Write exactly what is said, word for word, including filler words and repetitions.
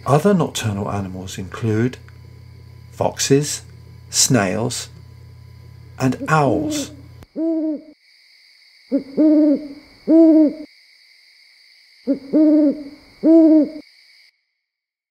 Other nocturnal animals include foxes, snails, and owls.